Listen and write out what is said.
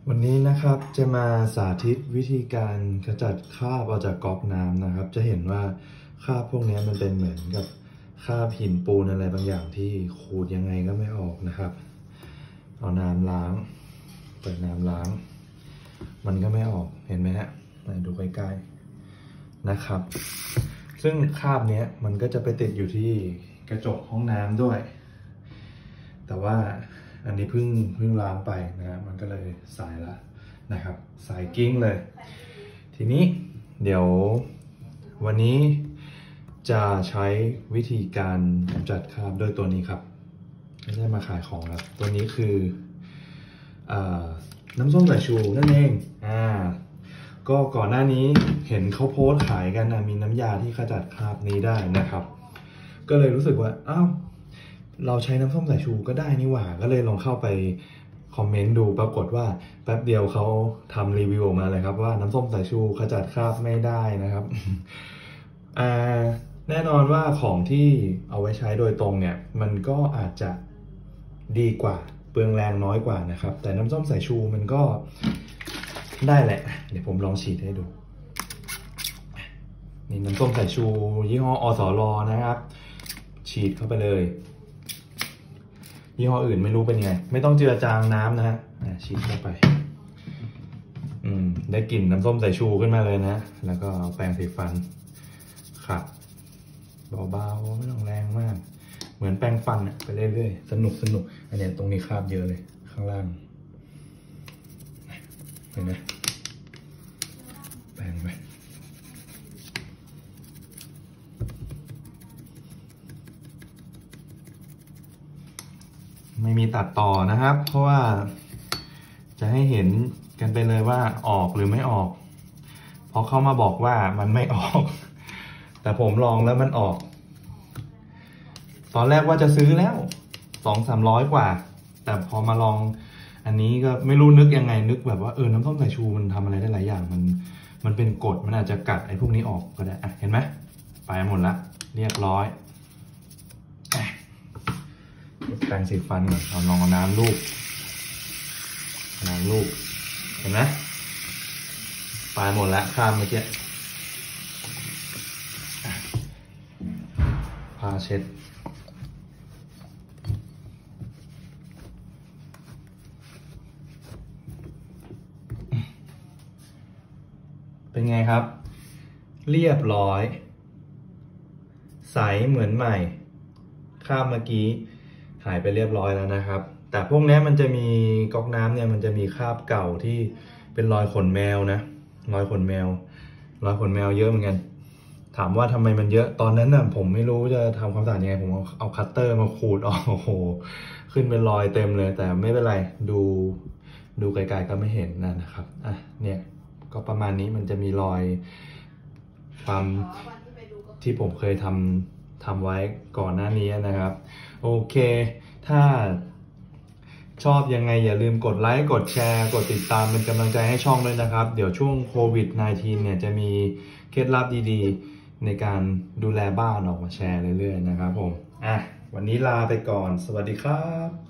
วันนี้นะครับจะมาสาธิตวิธีการขจัดคราบออกจากก๊อกน้ำนะครับจะเห็นว่าคราบพวกนี้มันเป็นเหมือนกับคราบหินปูนอะไรบางอย่างที่ขูดยังไงก็ไม่ออกนะครับเอาน้ำล้างเปิดน้ำล้างมันก็ไม่ออกเห็นไหมฮะดูใกล้ๆนะครับซึ่งคราบนี้มันก็จะไปติดอยู่ที่กระจกห้องน้ำด้วยแต่ว่าอันนี้เพิ่งล้างไปนะมันก็เลยใสละนะครับใสกิ้งเลยทีนี้เดี๋ยววันนี้จะใช้วิธีการกำจัดคราบด้วยตัวนี้ครับไม่ได้มาขายของครับตัวนี้คือน้ำส้มสายชูนั่นเองก็ก่อนหน้านี้เห็นเขาโพสต์ขายกันมีน้ำยาที่ขจัดคราบนี้ได้นะครับก็เลยรู้สึกว่าอ้าวเราใช้น้ำส้มสายชูก็ได้นี่หว่าก็เลยลองเข้าไปคอมเมนต์ดูปรากฏว่าแป๊บเดียวเขาทำรีวิวออกมาเลยครับว่าน้ำส้มสายชูขจัดคราบไม่ได้นะครับ แน่นอนว่าของที่เอาไว้ใช้โดยตรงเนี่ยมันก็อาจจะดีกว่าเปลืองแรงน้อยกว่านะครับแต่น้ำส้มสายชูมันก็ได้แหละเดี๋ยวผมลองฉีดให้ดูนี่น้ำส้มสายชูยี่ห้ออสรนะครับฉีดเข้าไปเลยยี่ห้ออื่นไม่รู้เป็นไงไม่ต้องเจือจางน้ำนะฮะฉีดเข้าไปได้กลิ่นน้ำส้มสายชูขึ้นมาเลยนะแล้วก็แปรงสีฟันขัดเบาๆไม่ต้องแรงมากเหมือนแปรงฟันไปเรื่อยๆสนุกอันนี้ตรงนี้คราบเยอะเลยข้างล่างเห็นไหมแปรงไปไม่มีตัดต่อนะครับเพราะว่าจะให้เห็นกันไปเลยว่าออกหรือไม่ออกเพราะเขามาบอกว่ามันไม่ออกแต่ผมลองแล้วมันออกตอนแรกว่าจะซื้อแล้ว200-300 กว่าแต่พอมาลองอันนี้ก็ไม่รู้นึกยังไงนึกแบบว่าน้ำส้มสายชูมันทำอะไรได้หลายอย่างมันเป็นกรดมันอาจจะกัดไอ้พวกนี้ออกก็ได้เห็นไหมไปหมดละเรียบร้อยแปรงสีฟันก่อนเอาลองเอาน้ำลูบเห็นไหมไปหมดละคราบเมื่อกี้ผ้าเช็ดเป็นไงครับเรียบร้อยใสเหมือนใหม่คราบเมื่อกี้หายไปเรียบร้อยแล้วนะครับแต่พวกนี้มันจะมีก๊อกน้ำเนี่ยมันจะมีคราบเก่าที่เป็นรอยขนแมวนะรอยขนแมวเยอะเหมือนกันถามว่าทำไมมันเยอะตอนนั้นน่ะผมไม่รู้จะทำความสะอาดยังไงผมเอาคัตเตอร์มาขูดออกโอ้โหขึ้นเป็นรอยเต็มเลยแต่ไม่เป็นไรดูไกลๆก็ไม่เห็นนะครับเนี่ยก็ประมาณนี้มันจะมีรอยความที่ผมเคยทำไว้ก่อนหน้านี้นะครับโอเคถ้าชอบยังไงอย่าลืมกดไลค์กดแชร์กดติดตามเป็นกำลังใจให้ช่องด้วยนะครับเดี๋ยวช่วงโควิด -19 เนี่ยจะมีเคล็ดลับดีๆในการดูแลบ้านออกมาแชร์เรื่อยๆนะครับผมวันนี้ลาไปก่อนสวัสดีครับ